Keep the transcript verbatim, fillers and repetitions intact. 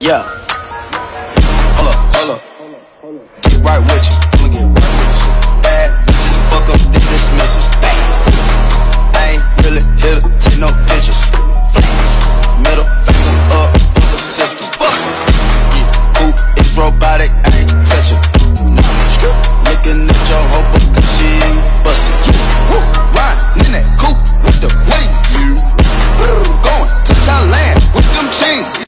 Yeah. Hold up, hold up. Get right with you. I'ma get right.